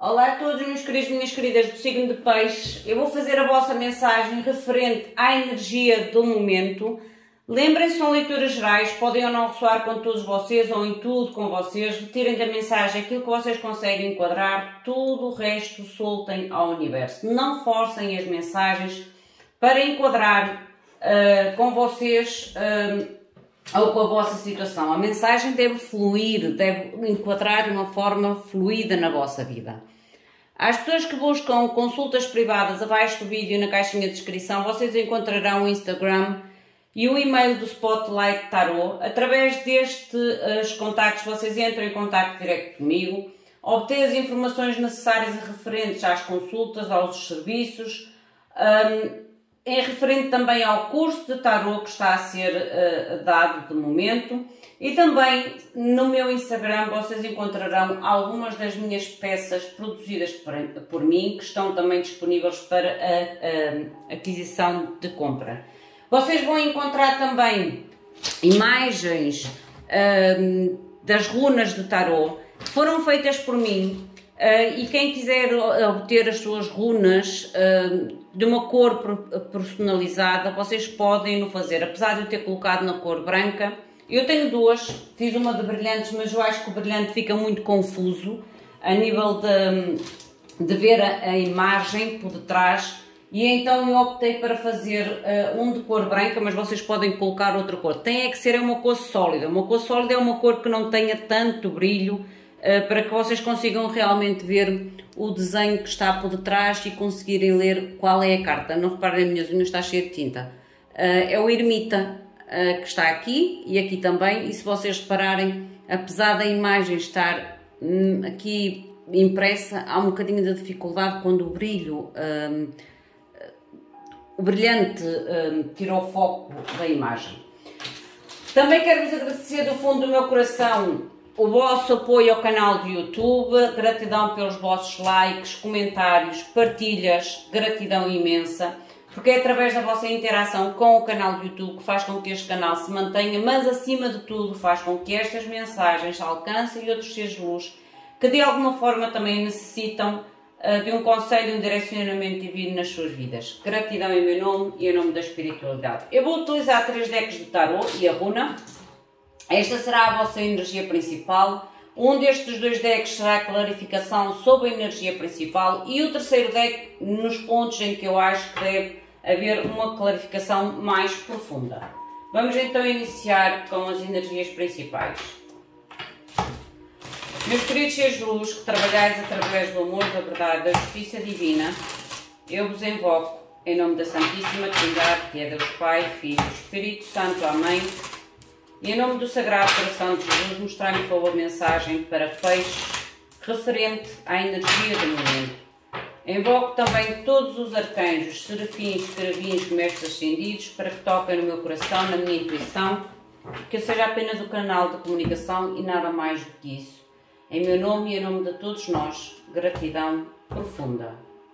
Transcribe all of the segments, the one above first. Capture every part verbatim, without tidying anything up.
Olá a todos meus queridos e minhas queridas do signo de Peixes. Eu vou fazer a vossa mensagem referente à energia do momento. Lembrem-se, são leituras gerais, podem ou não ressoar com todos vocês ou em tudo com vocês. Retirem da mensagem aquilo que vocês conseguem enquadrar, tudo o resto soltem ao universo. Não forcem as mensagens para enquadrar uh, com vocês uh, ou com a vossa situação. A mensagem deve fluir, deve enquadrar de uma forma fluida na vossa vida. Às pessoas que buscam consultas privadas, abaixo do vídeo na caixinha de descrição, vocês encontrarão o Instagram e o e-mail do Spotlight Tarot. Através destes contactos, vocês entram em contacto direto comigo, obtêm as informações necessárias e referentes às consultas, aos serviços, um, é referente também ao curso de Tarot que está a ser uh, dado de momento, e também no meu Instagram vocês encontrarão algumas das minhas peças produzidas por, por mim, que estão também disponíveis para a, a aquisição de compra. Vocês vão encontrar também imagens uh, das runas de Tarot que foram feitas por mim. Uh, e quem quiser obter as suas runas uh, de uma cor personalizada, vocês podem no fazer. Apesar de eu ter colocado na cor branca, eu tenho duas, fiz uma de brilhantes, mas eu acho que o brilhante fica muito confuso a nível de, de ver a, a imagem por detrás, e então eu optei para fazer uh, um de cor branca, mas vocês podem colocar outra cor. Tem é que ser uma cor sólida. Uma cor sólida é uma cor que não tenha tanto brilho, para que vocês consigam realmente ver o desenho que está por detrás e conseguirem ler qual é a carta. Não reparem, as minhas unhas está cheia de tinta. É o ermita que está aqui e aqui também, e se vocês repararem, apesar da imagem estar aqui impressa, há um bocadinho de dificuldade quando o brilho, o brilhante tirou o foco da imagem. Também quero-vos agradecer do fundo do meu coração o vosso apoio ao canal do YouTube, gratidão pelos vossos likes, comentários, partilhas, gratidão imensa, porque é através da vossa interação com o canal do YouTube que faz com que este canal se mantenha, mas acima de tudo faz com que estas mensagens alcancem outros seres de luz que de alguma forma também necessitam uh, de um conselho, um direcionamento divino nas suas vidas. Gratidão em meu nome e em nome da espiritualidade. Eu vou utilizar três decks de tarot e a runa. Esta será a vossa energia principal. Um destes dois decks será a clarificação sobre a energia principal e o terceiro deck nos pontos em que eu acho que deve haver uma clarificação mais profunda. Vamos então iniciar com as energias principais. Meus queridos seres de luz, que trabalhais através do amor, da verdade, da justiça divina, eu vos invoco em nome da Santíssima Trindade, que é Deus Pai, Filho e Espírito Santo. Amém. E em nome do Sagrado Coração de Jesus, mostrai-me, por favor, mensagem para Peixes referente à energia do momento. Invoco também todos os arcanjos, serafins, querubins, mestres ascendidos, para que toquem no meu coração, na minha intuição, que eu seja apenas o canal de comunicação e nada mais do que isso. Em meu nome e em nome de todos nós, gratidão profunda.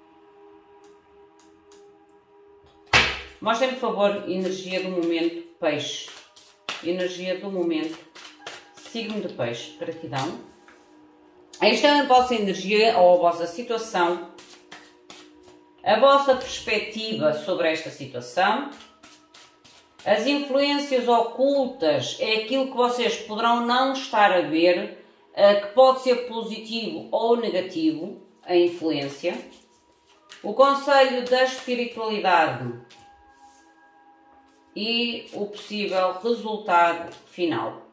Mostrem-me, por favor, energia do momento, Peixe. Energia do momento, signo de Peixe, gratidão. Esta é a vossa energia ou a vossa situação, a vossa perspectiva sobre esta situação, as influências ocultas, é aquilo que vocês poderão não estar a ver, que pode ser positivo ou negativo, a influência, o conselho da espiritualidade e o possível resultado final.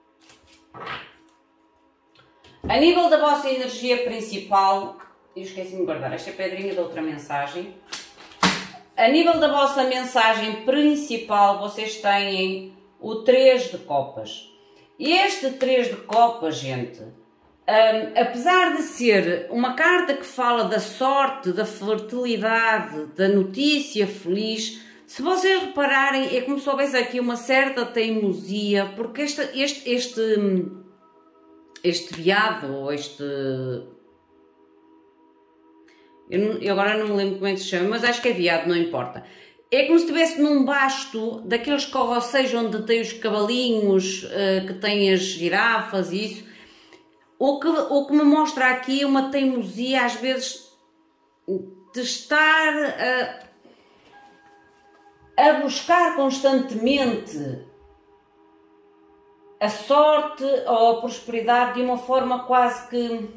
A nível da vossa energia principal, eu esqueci-me de guardar esta pedrinha da outra mensagem. A nível da vossa mensagem principal, vocês têm o três de copas. E este três de copas, gente, um, apesar de ser uma carta que fala da sorte, da fertilidade, da notícia feliz, se vocês repararem, é como se houvesse aqui uma certa teimosia, porque este, este, este, este veado, ou este... Eu, eu agora não me lembro como é que se chama, mas acho que é veado, não importa. É como se estivesse num basto daqueles corroceiros onde tem os cavalinhos, uh, que tem as girafas e isso. O que, o que me mostra aqui é uma teimosia, às vezes, de estar a, a buscar constantemente a sorte ou a prosperidade de uma forma quase que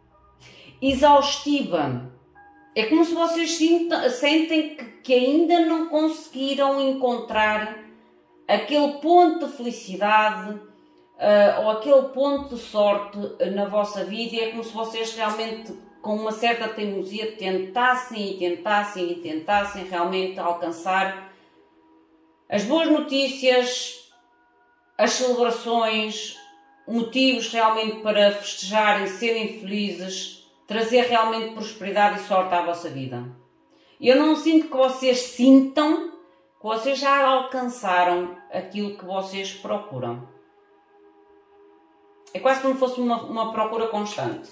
exaustiva. É como se vocês sintam, sentem que, que ainda não conseguiram encontrar aquele ponto de felicidade uh, ou aquele ponto de sorte na vossa vida, e é como se vocês realmente, com uma certa teimosia, tentassem e tentassem e tentassem realmente alcançar as boas notícias, as celebrações, motivos realmente para festejarem, serem felizes, trazer realmente prosperidade e sorte à vossa vida. Eu não sinto que vocês sintam que vocês já alcançaram aquilo que vocês procuram. É quase como se fosse uma, uma procura constante.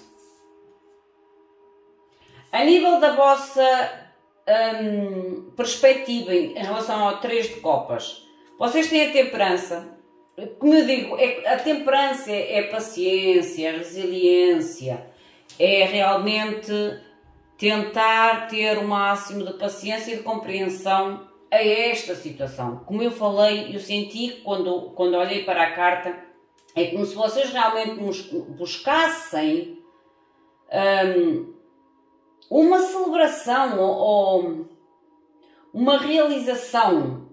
A nível da vossa hum, perspectiva em relação ao três de copas, vocês têm a temperança. Como eu digo, é, a temperança é, é paciência, é resiliência, é realmente tentar ter o máximo de paciência e de compreensão a esta situação. Como eu falei, eu senti quando, quando olhei para a carta, é como se vocês realmente buscassem hum, uma celebração ou, ou uma realização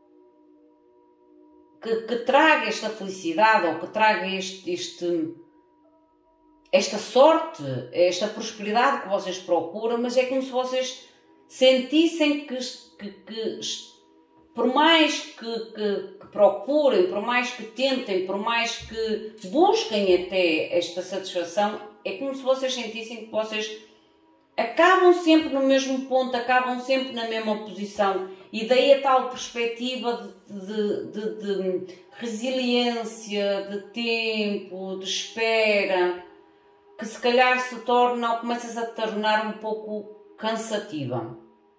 que, que traga esta felicidade ou que traga este, este, esta sorte, esta prosperidade que vocês procuram, mas é como se vocês sentissem que, que, que por mais que, que, que procurem, por mais que tentem, por mais que busquem até esta satisfação, é como se vocês sentissem que vocês acabam sempre no mesmo ponto, acabam sempre na mesma posição, e daí a tal perspectiva de, de, de, de resiliência, de tempo, de espera, que se calhar se torna ou começa a tornar um pouco cansativa.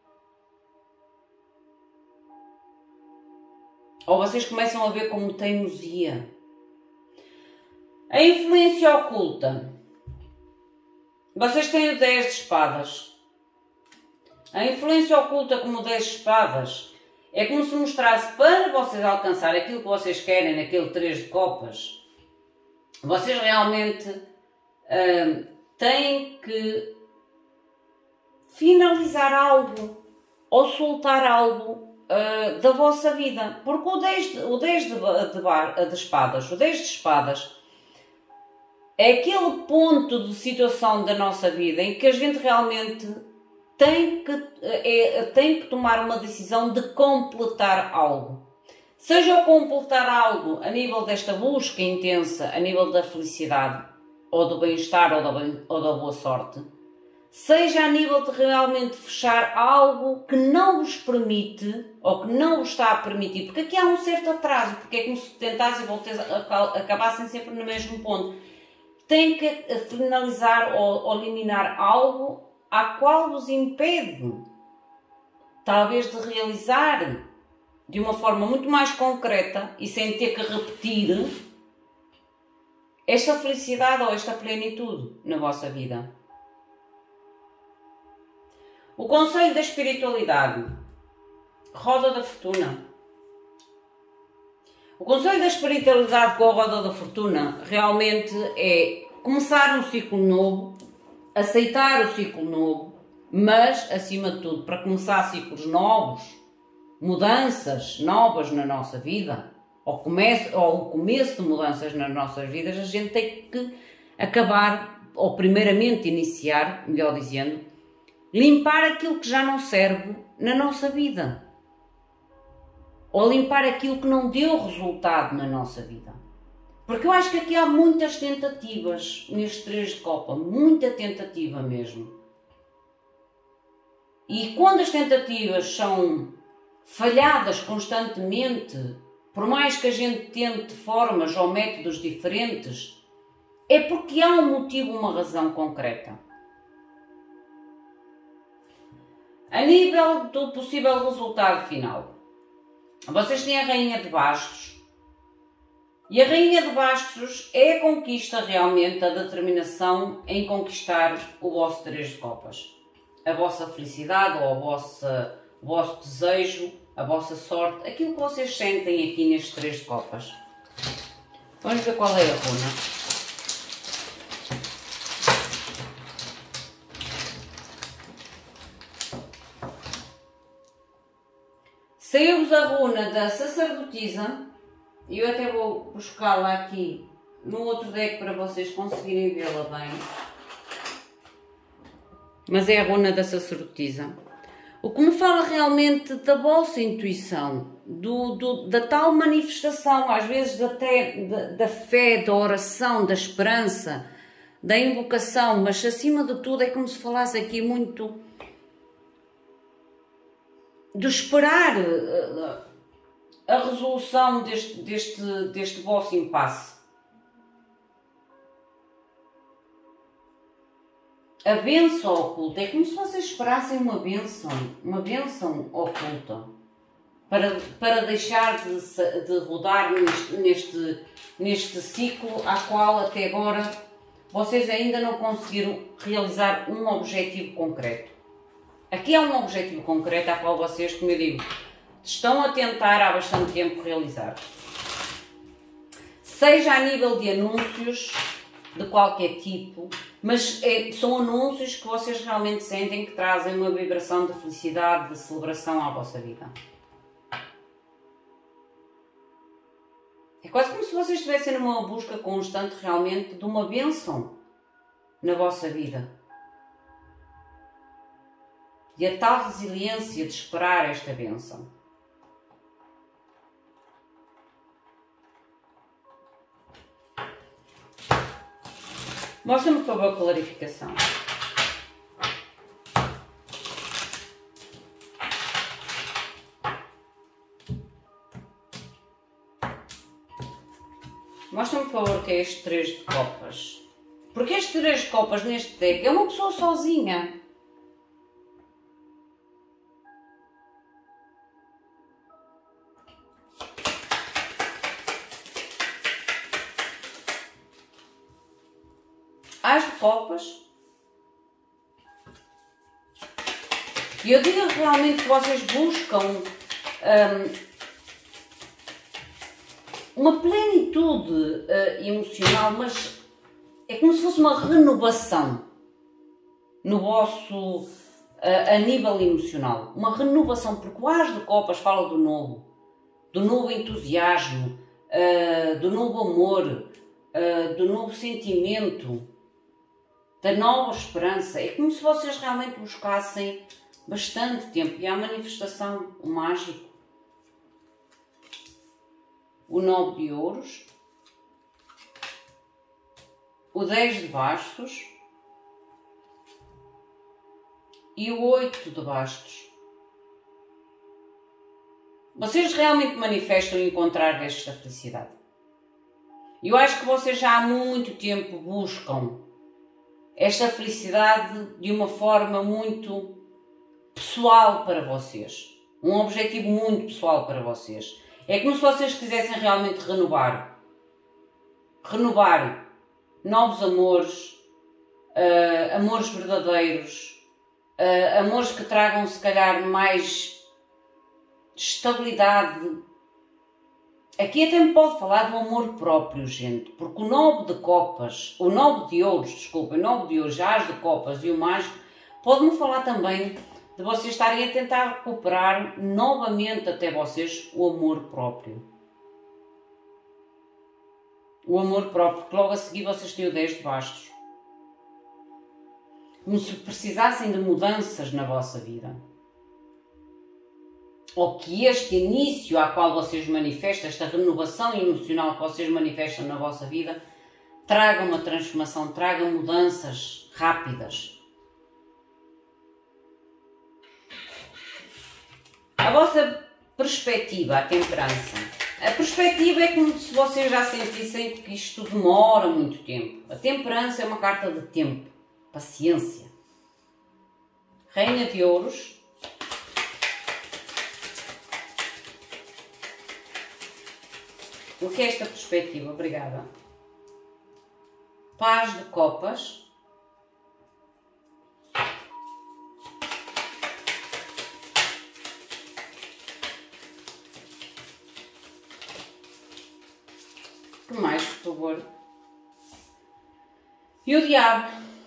Ou vocês começam a ver como teimosia. A influência oculta. Vocês têm o dez de espadas. A influência oculta como o dez de espadas é como se mostrasse, para vocês alcançar aquilo que vocês querem naquele três de copas, vocês realmente uh, têm que finalizar algo ou soltar algo uh, da vossa vida. Porque o dez de, o dez de, de, bar, de espadas, o dez de espadas é aquele ponto de situação da nossa vida em que a gente realmente tem que, é, tem que tomar uma decisão de completar algo. Seja completar algo a nível desta busca intensa, a nível da felicidade, ou do bem-estar, ou da, bem, ou da boa sorte, seja a nível de realmente fechar algo que não vos permite, ou que não vos está a permitir, porque aqui há um certo atraso, porque é como se tentassem e acabassem sempre no mesmo ponto. Tem que finalizar ou eliminar algo a qual vos impede, talvez, de realizar de uma forma muito mais concreta e sem ter que repetir esta felicidade ou esta plenitude na vossa vida. O conselho da espiritualidade. Roda da fortuna. O conselho da espiritualidade com a roda da fortuna realmente é começar um ciclo novo, aceitar o ciclo novo, mas, acima de tudo, para começar ciclos novos, mudanças novas na nossa vida, ou, começo, ou o começo de mudanças nas nossas vidas, a gente tem que acabar, ou primeiramente iniciar, melhor dizendo, limpar aquilo que já não serve na nossa vida. Ou limpar aquilo que não deu resultado na nossa vida. Porque eu acho que aqui há muitas tentativas neste três de copa, muita tentativa mesmo. E quando as tentativas são falhadas constantemente, por mais que a gente tente formas ou métodos diferentes, é porque há um motivo, uma razão concreta. A nível do possível resultado final, vocês têm a Rainha de Bastos E a Rainha de Bastos é a conquista realmente, a determinação em conquistar o vosso três de copas. A vossa felicidade ou a vossa, o vosso desejo, a vossa sorte, aquilo que vocês sentem aqui neste três de copas. Vamos ver qual é a runa. Saiu-vos a runa da sacerdotisa, e eu até vou buscá-la aqui no outro deck para vocês conseguirem vê-la bem. Mas é a runa da sacerdotisa. O que me fala realmente da vossa intuição, do, do, da tal manifestação, às vezes até da, da fé, da oração, da esperança, da invocação, mas acima de tudo é como se falasse aqui muito de esperar a resolução deste, deste, deste vosso impasse. A bênção oculta é como se vocês esperassem uma bênção, uma bênção oculta, para, para deixar de, de rodar neste, neste, neste ciclo a qual até agora vocês ainda não conseguiram realizar um objetivo concreto. Aqui há um objetivo concreto a qual vocês, como eu digo, estão a tentar há bastante tempo realizar. Seja a nível de anúncios de qualquer tipo, mas é, são anúncios que vocês realmente sentem que trazem uma vibração de felicidade, de celebração à vossa vida. É quase como se vocês estivessem numa busca constante realmente de uma bênção na vossa vida. E a tal resiliência de esperar esta bênção. Mostra-me, por favor, a clarificação. Mostra-me, por favor, que é este três de copas. Porque este três de copas neste deck é uma pessoa sozinha. As de copas. E eu digo realmente que vocês buscam um, uma plenitude uh, emocional, mas é como se fosse uma renovação no vosso, uh, a nível emocional. Uma renovação, porque o as de copas fala do novo, do novo entusiasmo, uh, do novo amor, uh, do novo sentimento, da nova esperança. É como se vocês realmente buscassem bastante tempo. E há a manifestação, o mágico, o nove de ouros, o dez de bastos e o oito de bastos. Vocês realmente manifestam encontrar esta felicidade. Eu acho que vocês já há muito tempo buscam esta felicidade de uma forma muito pessoal para vocês. Um objetivo muito pessoal para vocês. É como se vocês quisessem realmente renovar. Renovar novos amores, uh, amores verdadeiros, uh, amores que tragam se calhar mais estabilidade. Aqui até me pode falar do amor próprio, gente, porque o nove de copas, o nove de ouros, desculpa, o nove de ouros, as de copas e o mágico, pode-me falar também de vocês estarem a tentar recuperar novamente até vocês o amor próprio. O amor próprio, porque logo a seguir vocês têm o dez de bastos. Como se precisassem de mudanças na vossa vida. Ou que este início a qual vocês manifestam, esta renovação emocional que vocês manifestam na vossa vida, traga uma transformação, traga mudanças rápidas. A vossa perspectiva, a temperança. A perspectiva é como se vocês já sentissem que isto demora muito tempo. A temperança é uma carta de tempo, paciência. Rainha de ouros. O que é esta perspectiva? Obrigada. Paz de copas. Que mais, por favor? E o diabo?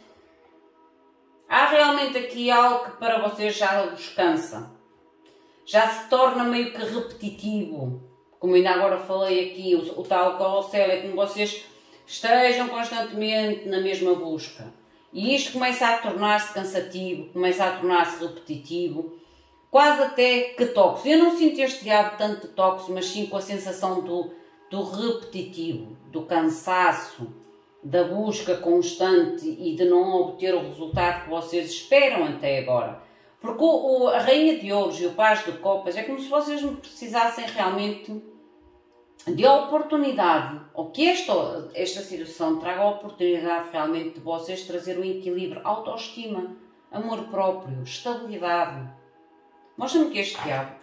Há realmente aqui algo que para vocês já vos cansa. Já se torna meio que repetitivo. Como ainda agora falei aqui, o, o tal carrossel é como vocês estejam constantemente na mesma busca. E isto começa a tornar-se cansativo, começa a tornar-se repetitivo, quase até que tóxico. Eu não sinto este diabo tanto de tóxico, mas sim com a sensação do, do repetitivo, do cansaço, da busca constante e de não obter o resultado que vocês esperam até agora. Porque o, o, a Rainha de Ouros e o Paz de Copas é como se vocês me precisassem realmente de oportunidade, ou que esta, esta situação traga a oportunidade realmente de vocês trazer o equilíbrio, autoestima, amor próprio, estabilidade. Mostra-me que este diabo.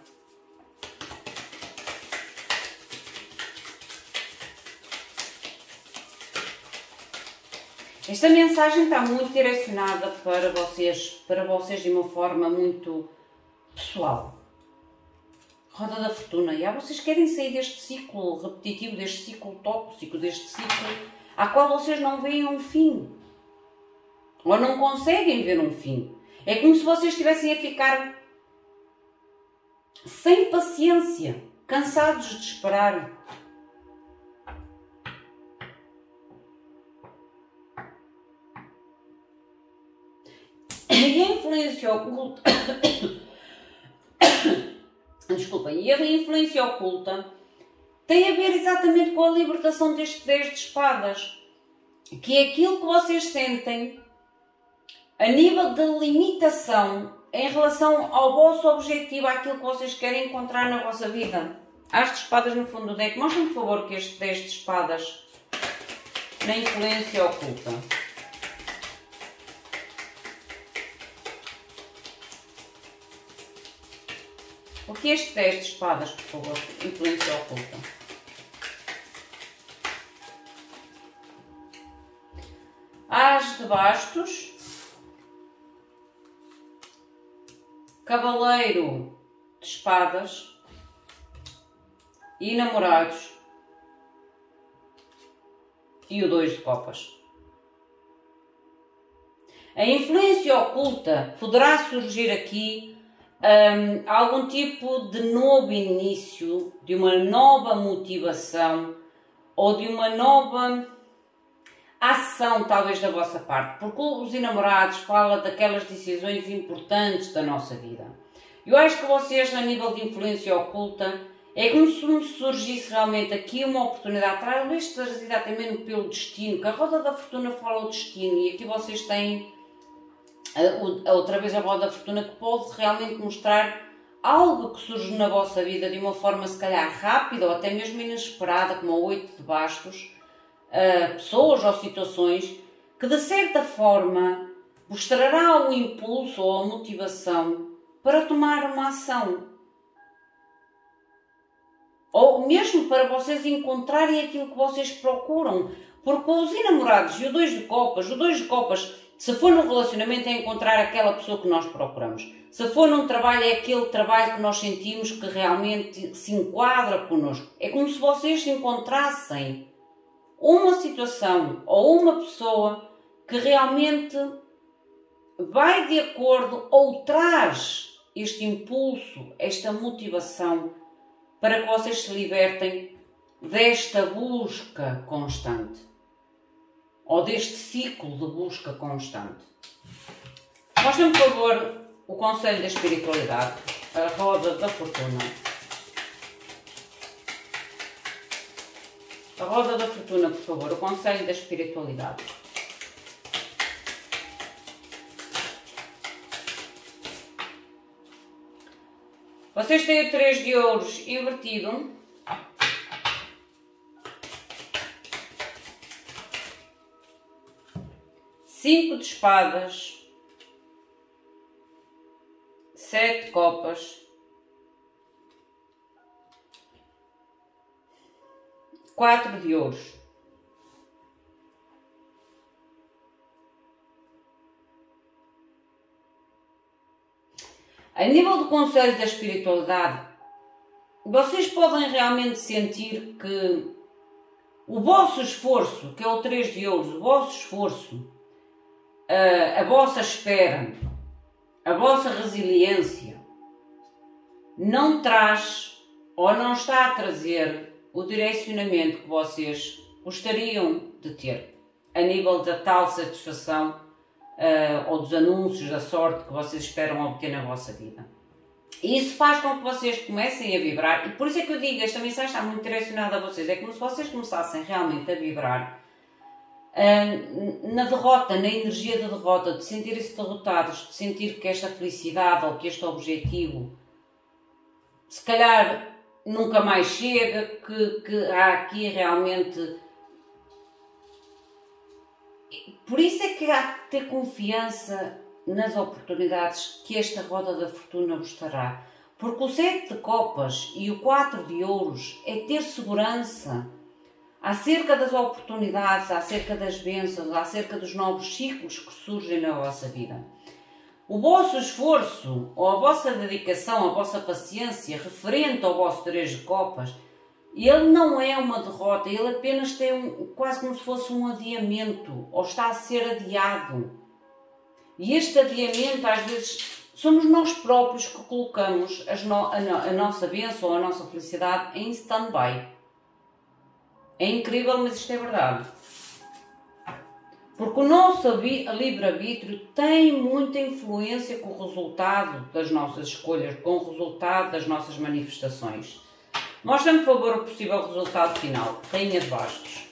Esta mensagem está muito direcionada para vocês, para vocês de uma forma muito pessoal. Roda da Fortuna. E ah, vocês querem sair deste ciclo repetitivo, deste ciclo tóxico, deste ciclo a qual vocês não veem um fim. Ou não conseguem ver um fim. É como se vocês estivessem a ficar sem paciência, cansados de esperar. E a influência oculta... Desculpem, e a influência oculta tem a ver exatamente com a libertação deste dez de espadas, que é aquilo que vocês sentem a nível de limitação em relação ao vosso objetivo, àquilo que vocês querem encontrar na vossa vida. As de espadas no fundo do deck. Mostrem, por favor, que este dez de espadas na influência oculta. O que é este dez de espadas, por favor? Influência oculta. As de bastos. Cavaleiro de espadas. E namorados. E o dois de copas. A influência oculta poderá surgir aqui Um, algum tipo de novo início, de uma nova motivação ou de uma nova ação talvez da vossa parte, porque os enamorados falam daquelas decisões importantes da nossa vida. Eu acho que vocês, a nível de influência oculta, é como se me surgisse realmente aqui uma oportunidade, talvez trazida exatamente pelo destino, que a roda da fortuna fala o destino e aqui vocês têm outra vez a roda da fortuna que pode realmente mostrar algo que surge na vossa vida de uma forma se calhar rápida ou até mesmo inesperada, como o oito de bastos, uh, pessoas ou situações que de certa forma vos trará o impulso ou a motivação para tomar uma ação. Ou mesmo para vocês encontrarem aquilo que vocês procuram. Porque os enamorados e o dois de copas, o dois de copas, se for num relacionamento, é encontrar aquela pessoa que nós procuramos. Se for num trabalho, é aquele trabalho que nós sentimos que realmente se enquadra connosco. É como se vocês encontrassem uma situação ou uma pessoa que realmente vai de acordo ou traz este impulso, esta motivação para que vocês se libertem desta busca constante. Ou deste ciclo de busca constante. Mostrem-me, por favor, o conselho da espiritualidade, a roda da fortuna. A roda da fortuna, por favor, o conselho da espiritualidade. Vocês têm o três de ouros invertido. Cinco de espadas, sete de copas, quatro de ouros. A nível do conselho da espiritualidade, vocês podem realmente sentir que o vosso esforço, que é o três de ouros, o vosso esforço, a, a vossa espera, a vossa resiliência, não traz ou não está a trazer o direcionamento que vocês gostariam de ter, a nível da tal satisfação uh, ou dos anúncios da sorte que vocês esperam obter na vossa vida. E isso faz com que vocês comecem a vibrar, e por isso é que eu digo, esta mensagem está muito direcionada a vocês, é como se vocês começassem realmente a vibrar uh, na derrota, na energia da derrota, de sentirem-se derrotados, de sentir que esta felicidade ou que este objetivo se calhar nunca mais chega, que, que há aqui realmente... Por isso é que há que ter confiança nas oportunidades que esta roda da fortuna vos trará. Porque o sete de copas e o quatro de ouros é ter segurança acerca das oportunidades, acerca das bênçãos, acerca dos novos ciclos que surgem na vossa vida. O vosso esforço, ou a vossa dedicação, a vossa paciência, referente ao vosso três de copas, ele não é uma derrota, ele apenas tem um, quase como se fosse um adiamento, ou está a ser adiado. E este adiamento, às vezes, somos nós próprios que colocamos as no, a, no, a nossa bênção ou a nossa felicidade em stand-by. É incrível, mas isto é verdade. Porque o nosso livre-arbítrio tem muita influência com o resultado das nossas escolhas, com o resultado das nossas manifestações. Mostra-me, por favor, o possível resultado final. Rainha de Bastos.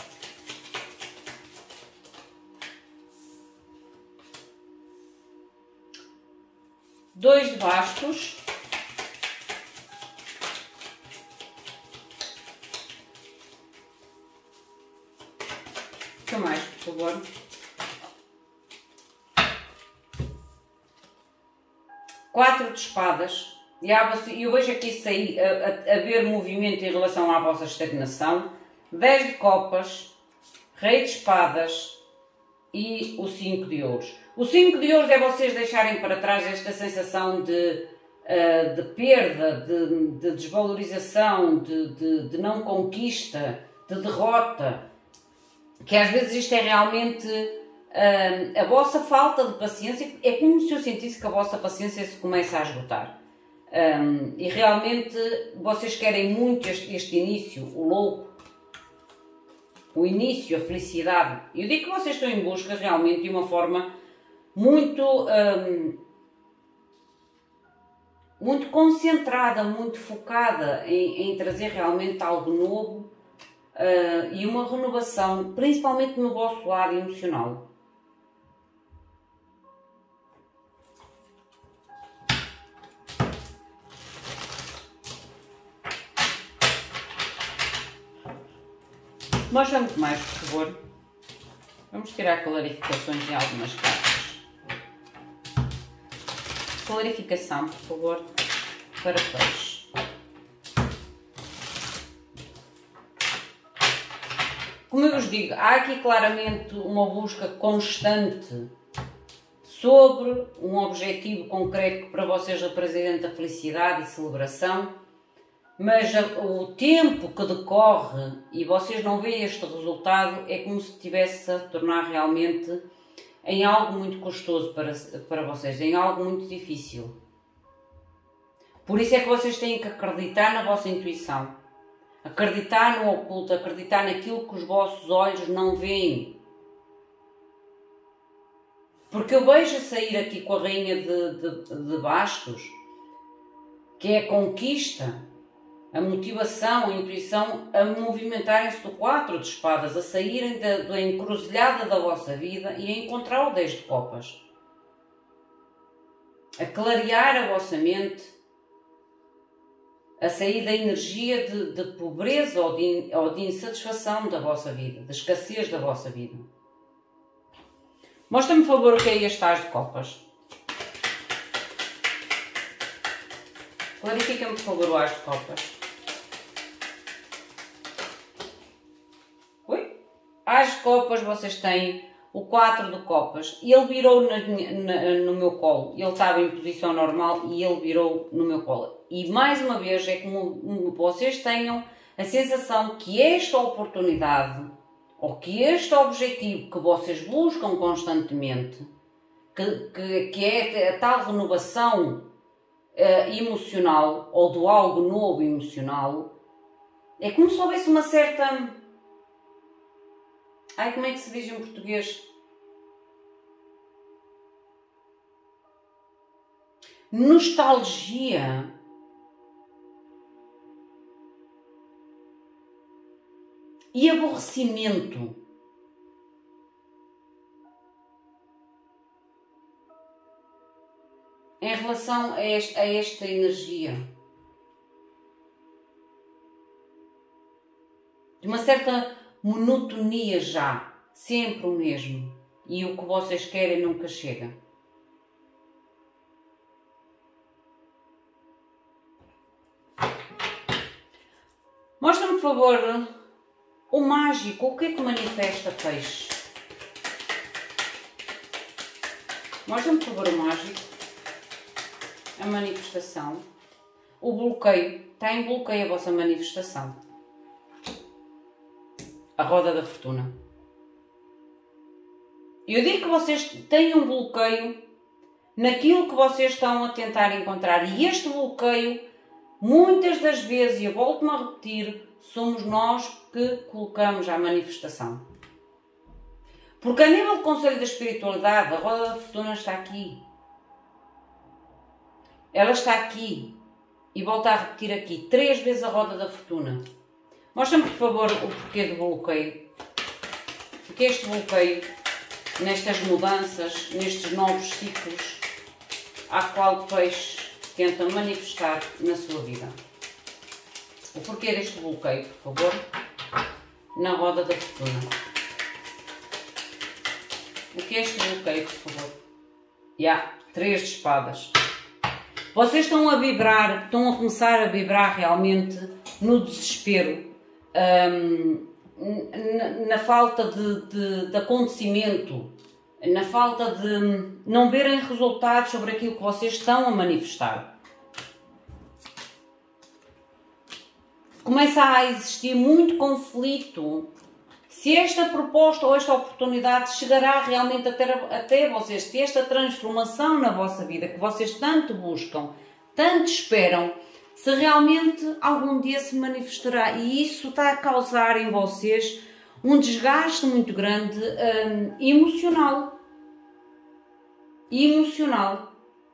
Dois de Bastos. O que mais, por favor? Quatro de espadas. E eu vejo aqui sair, a, a, a ver movimento em relação à vossa estagnação. Dez de copas, rei de espadas e o cinco de ouros. O cinco de ouros é vocês deixarem para trás esta sensação de, uh, de perda, de, de desvalorização, de, de, de não conquista, de derrota. Que às vezes isto é realmente uh, a vossa falta de paciência. É como se eu sentisse que a vossa paciência se começa a esgotar. Um, e realmente vocês querem muito este, este início, o louco, o início, a felicidade. Eu digo que vocês estão em busca realmente de uma forma muito, um, muito concentrada, muito focada em, em trazer realmente algo novo uh, e uma renovação, principalmente no vosso lado emocional. Mostra muito mais, por favor. Vamos tirar clarificações em algumas cartas. Clarificação, por favor, para peixe. Como eu vos digo, há aqui claramente uma busca constante sobre um objetivo concreto que para vocês representa felicidade e celebração. Mas o tempo que decorre e vocês não veem este resultado é como se estivesse a tornar realmente em algo muito custoso para, para vocês, em algo muito difícil. Por isso é que vocês têm que acreditar na vossa intuição, acreditar no oculto, acreditar naquilo que os vossos olhos não veem. Porque eu vejo sair aqui com a Rainha de, de, de Bastos, que é a conquista, a motivação, a intuição, a movimentarem-se do quatro de espadas, a saírem da, da encruzilhada da vossa vida e a encontrar o dez de copas. A clarear a vossa mente, a sair da energia de, de pobreza ou de, ou de insatisfação da vossa vida, de escassez da vossa vida. Mostra-me, por favor, o que é este as de copas. Clarifica-me, por favor, o as de copas. As de copas, vocês têm o quatro de copas. E ele virou na, na, no meu colo. Ele estava em posição normal e ele virou no meu colo. E mais uma vez é como vocês tenham a sensação que esta oportunidade ou que este objetivo que vocês buscam constantemente, que, que, que é a tal renovação uh, emocional ou do algo novo emocional, é como se houvesse uma certa... Ai, como é que se diz em português? Nostalgia. E aborrecimento. Em relação a esta, a esta energia. De uma certa monotonia já. Sempre o mesmo. E o que vocês querem nunca chega. Mostra-me, por favor, o mágico. O que é que manifesta peixe? Mostra-me, por favor, o mágico. A manifestação. O bloqueio. Está em bloqueio a vossa manifestação. A roda da fortuna. Eu digo que vocês têm um bloqueio naquilo que vocês estão a tentar encontrar. E este bloqueio, muitas das vezes, e eu volto-me a repetir, somos nós que colocamos à manifestação. Porque a nível de conselho da espiritualidade, a roda da fortuna está aqui. Ela está aqui. E volto a repetir aqui, três vezes a roda da fortuna. Mostra-me, por favor, o porquê do bloqueio. Porque este bloqueio, nestas mudanças, nestes novos ciclos, a qual o peixe tenta manifestar na sua vida. O porquê deste bloqueio, por favor, na roda da fortuna. O que é este bloqueio, por favor? E há três de espadas. Vocês estão a vibrar, estão a começar a vibrar realmente no desespero, hum, na, na falta de, de, de acontecimento, na falta de não verem resultados sobre aquilo que vocês estão a manifestar. Começa a existir muito conflito. Se esta proposta ou esta oportunidade chegará realmente até, até vocês, se esta transformação na vossa vida que vocês tanto buscam, tanto esperam, se realmente algum dia se manifestará. E isso está a causar em vocês um desgaste muito grande hum, emocional. Emocional.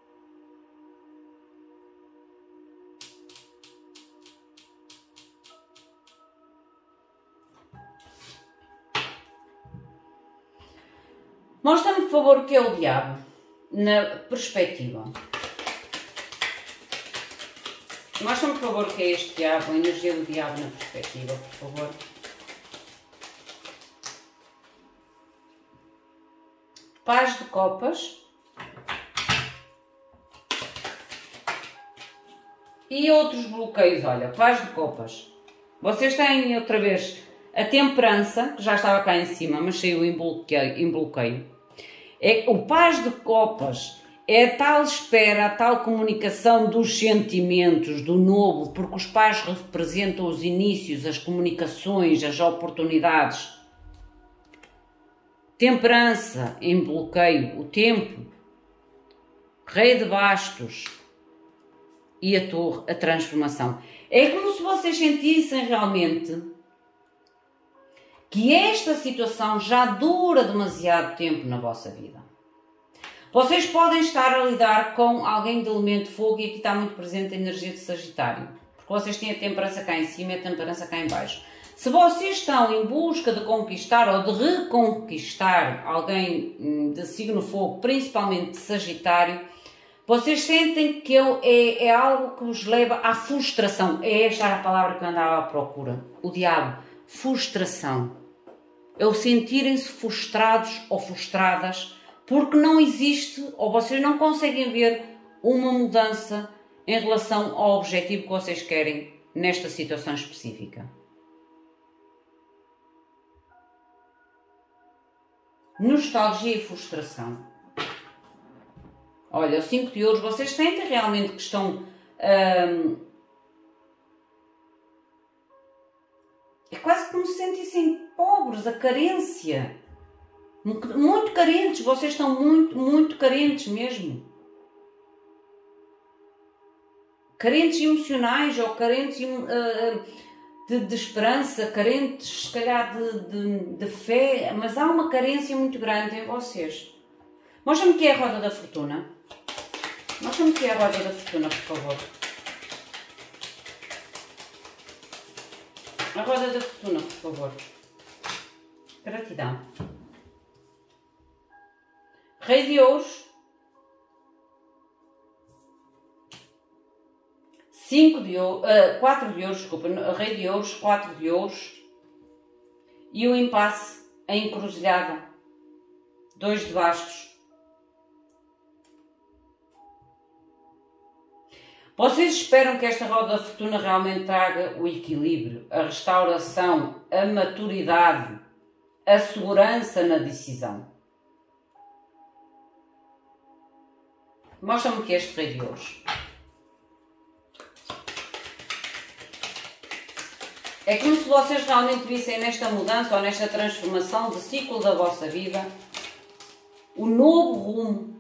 Mostra-me, por favor, o que é o diabo na perspectiva. Mostra-me, por favor, o que é este diabo, a energia do diabo na perspectiva, por favor. Paz de copas. E outros bloqueios, olha, paz de copas. Vocês têm outra vez a temperança, que já estava cá em cima, mas saiu em bloqueio. Em bloqueio. É, o paz de copas é a tal espera, a tal comunicação dos sentimentos, do novo, porque os pais representam os inícios, as comunicações, as oportunidades. Temperança em bloqueio, o tempo. Rei de bastos. E a torre, a transformação. É como se vocês sentissem realmente que esta situação já dura demasiado tempo na vossa vida. Vocês podem estar a lidar com alguém de elemento fogo e aqui está muito presente a energia de Sagitário. Porque vocês têm a temperança cá em cima e a temperança cá em baixo. Se vocês estão em busca de conquistar ou de reconquistar alguém de signo fogo, principalmente de Sagitário, vocês sentem que é, é algo que vos leva à frustração. É esta a palavra que eu andava à procura. O diabo. Frustração. É o sentirem-se frustrados ou frustradas porque não existe ou vocês não conseguem ver uma mudança em relação ao objetivo que vocês querem nesta situação específica. nostalgia e frustração. Olha, o cinco de ouros, vocês sentem realmente que estão... Hum, é quase como se sentissem pobres, a carência. Muito carentes, vocês estão muito, muito carentes mesmo. Carentes emocionais ou carentes uh, de, de esperança, carentes se calhar de, de, de fé, mas há uma carência muito grande em vocês. Mostra-me o que é a roda da fortuna. Mostra-me o que é a roda da fortuna, por favor. A roda da fortuna, por favor. Gratidão. Rei de ouros. cinco de ouros, uh, quatro de ouros, desculpa, rei de ouros, quatro de ouros. E o impasse, a encruzilhada. dois de bastos. Vocês esperam que esta roda da fortuna realmente traga o equilíbrio, a restauração, a maturidade, a segurança na decisão. Mostra-me que é este rei de ouros. É como se vocês realmente vissem nesta mudança ou nesta transformação de ciclo da vossa vida o novo rumo,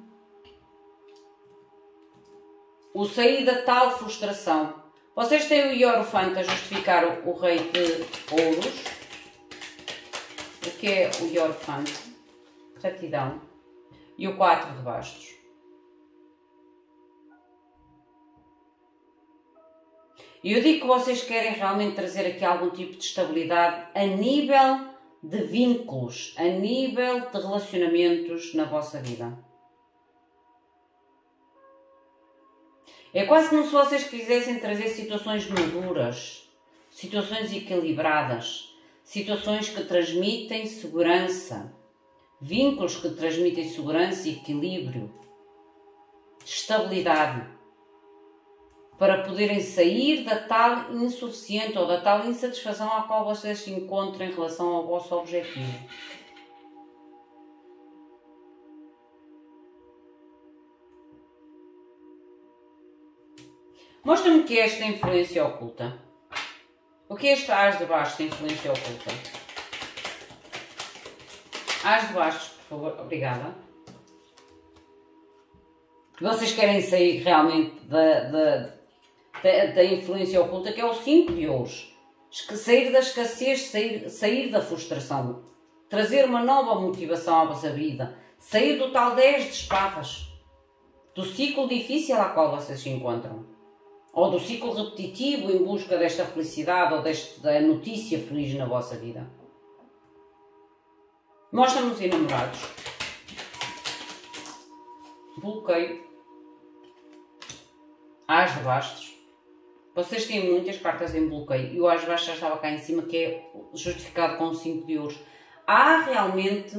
o sair da tal frustração. Vocês têm o Hierofanto a justificar o, o rei de ouros. O que é o Hierofanto? Gratidão. E o quatro de bastos. E eu digo que vocês querem realmente trazer aqui algum tipo de estabilidade a nível de vínculos, a nível de relacionamentos na vossa vida. É quase como se vocês quisessem trazer situações maduras, situações equilibradas, situações que transmitem segurança, vínculos que transmitem segurança e equilíbrio, estabilidade, para poderem sair da tal insuficiente ou da tal insatisfação à qual vocês se encontram em relação ao vosso objetivo. Mostra-me o que é esta influência oculta. O que é este as de bastos, influência oculta? As de bastos, por favor. Obrigada. Vocês querem sair realmente da, da, da, da influência oculta, que é o cinco de ouros. Sair da escassez, sair, sair da frustração. Trazer uma nova motivação à vossa vida. Sair do tal dez de espadas. Do ciclo difícil ao qual vocês se encontram. Ou do ciclo repetitivo em busca desta felicidade ou desta notícia feliz na vossa vida. Mostra-me os enamorados. Bloqueio. As de bastos. Vocês têm muitas cartas em bloqueio. E o as de bastos já estava cá em cima, que é justificado com o cinco de ouros. Há realmente...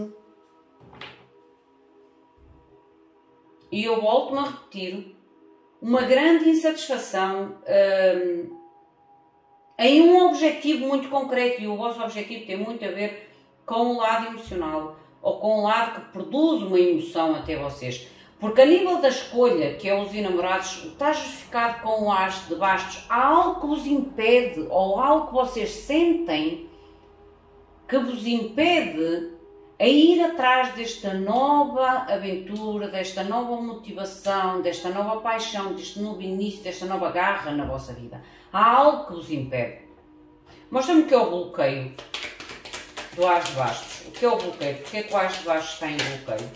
E eu volto-me a repetir... uma grande insatisfação hum, em um objetivo muito concreto, e o vosso objetivo tem muito a ver com o lado emocional, ou com o lado que produz uma emoção até vocês. Porque a nível da escolha, que é os enamorados, está justificado com o as de bastos, há algo que vos impede, ou algo que vocês sentem que vos impede a ir atrás desta nova aventura, desta nova motivação, desta nova paixão, deste novo início, desta nova garra na vossa vida. Há algo que vos impede. Mostra-me o que é o bloqueio do as de bastos. O que é o bloqueio? Porque é que o as de bastos está em bloqueio?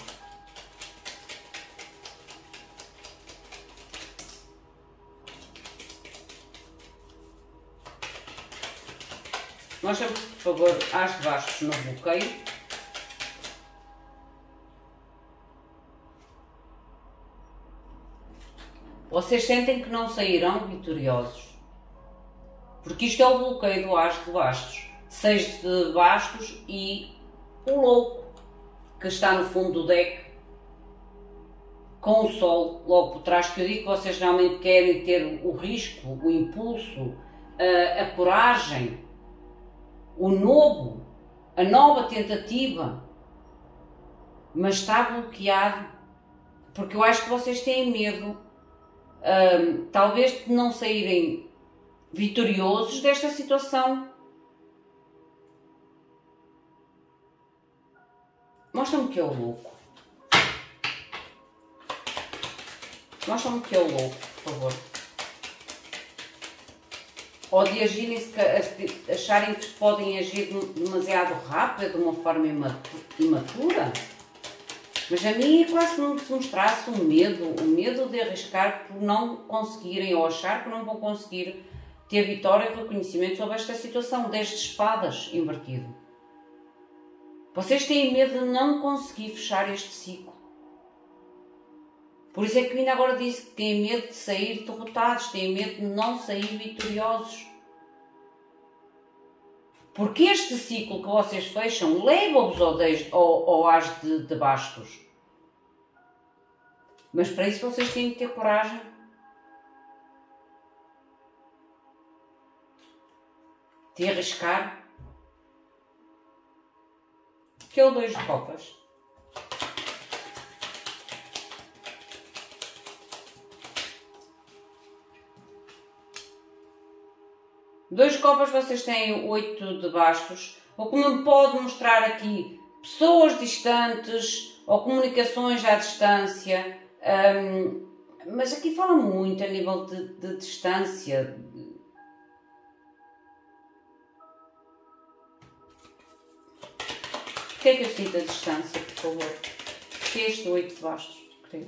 Mostra-me, por favor, as de bastos no bloqueio. Vocês sentem que não sairão vitoriosos. Porque isto é o bloqueio do as de bastos. Seis de bastos e o louco, que está no fundo do deck, com o sol logo por trás, que eu digo que vocês realmente querem ter o risco, o impulso, a, a coragem, o novo, a nova tentativa. mas está bloqueado porque eu acho que vocês têm medo, hum, talvez, de não saírem vitoriosos desta situação. Mostra-me que é o louco. Mostra-me que é o louco, por favor. Ou de agirem, acharem que podem agir demasiado rápido, de uma forma imatura. Mas a mim é quase como se mostrasse um medo, o um medo de arriscar por não conseguirem, ou achar que não vão conseguir ter vitória e reconhecimento sobre esta situação. dez de espadas invertido. Vocês têm medo de não conseguir fechar este ciclo. Por isso é que ainda agora disse que têm medo de sair derrotados, têm medo de não sair vitoriosos. Porque este ciclo que vocês fecham leva-vos ao, ao, ao as de, de bastos. Mas para isso vocês têm que ter coragem. De arriscar. Que é o dois de copas. Dois copas, vocês têm oito de bastos, ou como me pode mostrar aqui, pessoas distantes, ou comunicações à distância, hum, mas aqui fala muito a nível de, de distância. O que é que eu sinto a distância, por favor? O que é este oito de bastos? Já.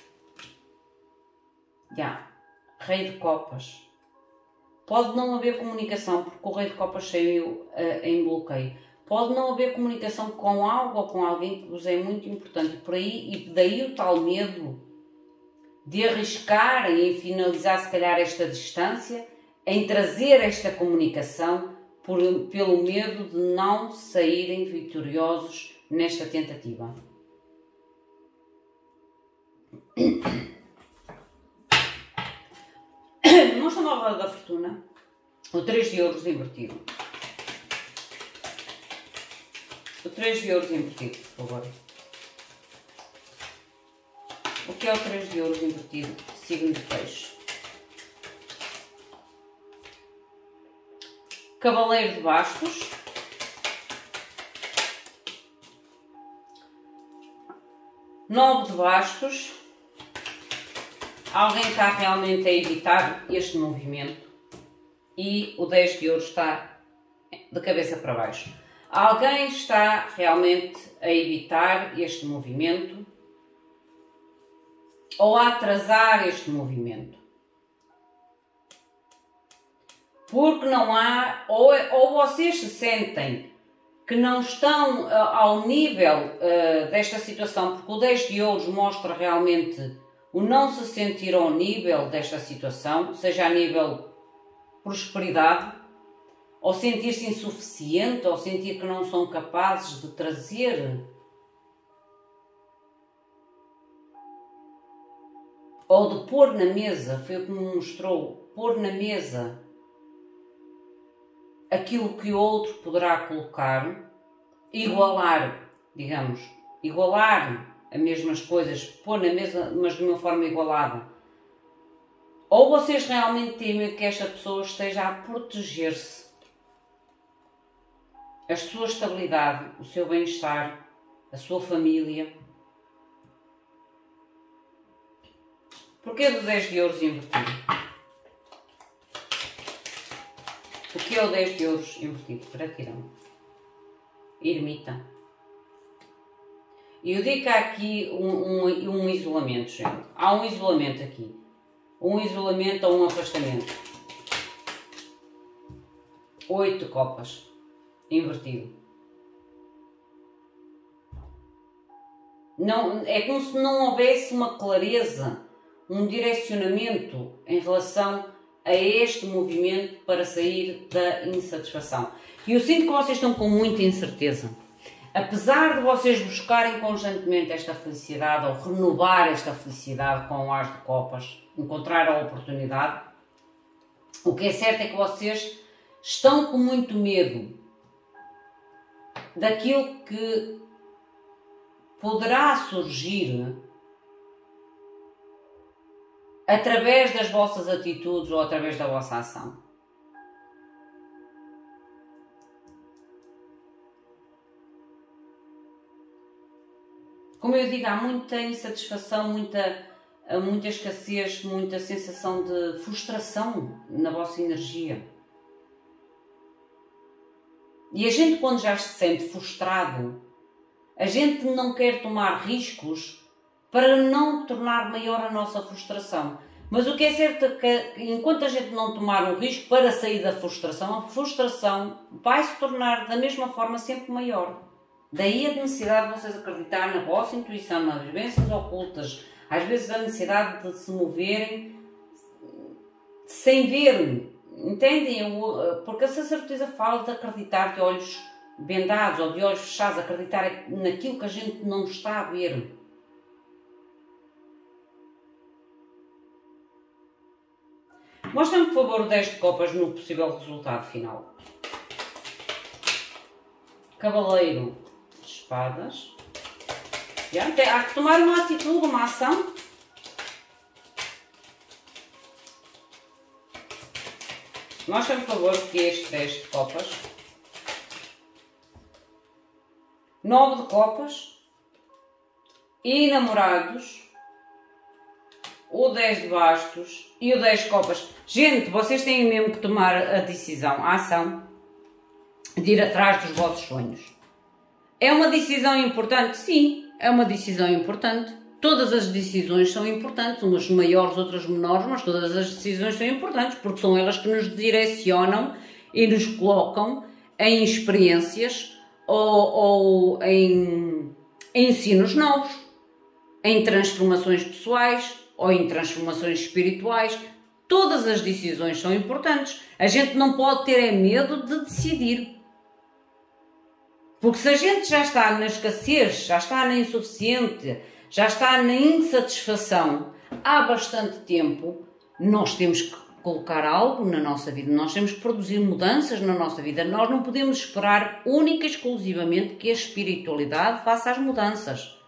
Yeah. Rei de copas. Pode não haver comunicação, porque o rei de copas saiu uh, em bloqueio. Pode não haver comunicação com algo ou com alguém que vos é muito importante. Por aí, e daí o tal medo de arriscar em finalizar, se calhar, esta distância, em trazer esta comunicação, por, pelo medo de não saírem vitoriosos nesta tentativa. Mostra-me a roda da fortuna, o três de ouros invertido. O três de ouros invertido, por favor. O que é o três de ouros invertido? Signo de peixe. Cavaleiro de bastos. Nove de bastos. Alguém está realmente a evitar este movimento e o dez de ouros está de cabeça para baixo. Alguém está realmente a evitar este movimento ou a atrasar este movimento. Porque não há, ou, ou vocês se sentem que não estão uh, ao nível uh, desta situação, porque o dez de ouros mostra realmente o não se sentir ao nível desta situação, seja a nível prosperidade, ou sentir-se insuficiente, ou sentir que não são capazes de trazer, ou de pôr na mesa, foi o que me mostrou, pôr na mesa aquilo que o outro poderá colocar, igualar, digamos, igualar as mesmas coisas, pôr na mesa, mas de uma forma igualada. Ou vocês realmente temem que esta pessoa esteja a proteger-se, a sua estabilidade, o seu bem-estar, a sua família. Porquê do dez de ouros invertido? O que é o dez de ouros invertido? Gratidão. Ermita. E eu digo que há aqui um, um, um isolamento, gente. Há um isolamento aqui. Um isolamento ou um afastamento. Oito de copas. Invertido. Não, é como se não houvesse uma clareza, um direcionamento em relação a este movimento para sair da insatisfação. E eu sinto que vocês estão com muita incerteza. Apesar de vocês buscarem constantemente esta felicidade ou renovar esta felicidade com o as de copas, encontrar a oportunidade, o que é certo é que vocês estão com muito medo daquilo que poderá surgir através das vossas atitudes ou através da vossa ação. Como eu digo, há muita insatisfação, muita, muita escassez, muita sensação de frustração na vossa energia. E a gente, quando já se sente frustrado, a gente não quer tomar riscos para não tornar maior a nossa frustração. Mas o que é certo é que, enquanto a gente não tomar um risco para sair da frustração, a frustração vai se tornar da mesma forma sempre maior. Daí a necessidade de vocês acreditar na vossa intuição, nas vivências ocultas, às vezes a necessidade de se moverem sem ver, entendem? Porque a sacerdotisa fala de acreditar de olhos vendados ou de olhos fechados, acreditar naquilo que a gente não está a ver. Mostra-me, por favor, o dez de copas no possível resultado final. Cavaleiro de espadas. Já, há que tomar uma atitude, uma ação. Mostra-me, por favor, o que é este dez de copas. nove de copas. E namorados. O dez de bastos e o dez de copas. Gente, vocês têm mesmo que tomar a decisão, a ação de ir atrás dos vossos sonhos. É uma decisão importante? Sim, é uma decisão importante. Todas as decisões são importantes, umas maiores, outras menores, mas todas as decisões são importantes porque são elas que nos direcionam e nos colocam em experiências ou, ou em, em ensinos novos, em transformações pessoais ou em transformações espirituais. Todas as decisões são importantes. A gente não pode ter medo de decidir. Porque se a gente já está na escassez, já está na insuficiente, já está na insatisfação há bastante tempo, nós temos que colocar algo na nossa vida, nós temos que produzir mudanças na nossa vida. Nós não podemos esperar única e exclusivamente que a espiritualidade faça as mudanças.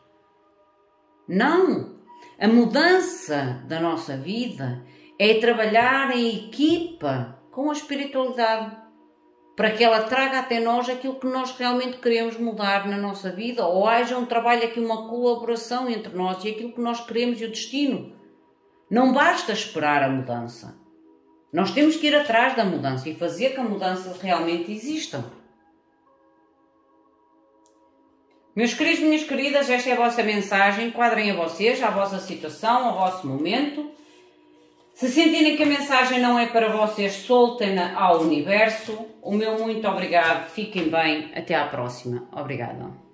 Não! A mudança da nossa vida é trabalhar em equipa com a espiritualidade para que ela traga até nós aquilo que nós realmente queremos mudar na nossa vida, ou haja um trabalho aqui, uma colaboração entre nós e aquilo que nós queremos e o destino. Não basta esperar a mudança. Nós temos que ir atrás da mudança e fazer que a mudança realmente exista. Meus queridos, minhas queridas, esta é a vossa mensagem. Enquadrem a vocês, à vossa situação, ao vosso momento. Se sentirem que a mensagem não é para vocês, soltem-na ao universo. O meu muito obrigado. Fiquem bem. Até à próxima. Obrigada.